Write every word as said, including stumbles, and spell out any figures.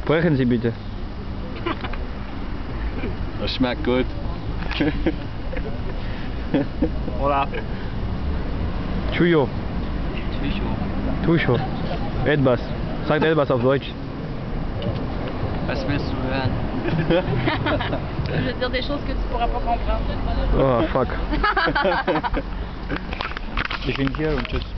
Sprechen Sie bitte. Das schmeckt gut. Oder? Tuyon. Tuyon. Etwas. Sagt etwas auf Deutsch. Was willst du hören? Je vais te dire des choses que tu pourras pas comprendre. Oh fuck. Ich bin hier und tschüss.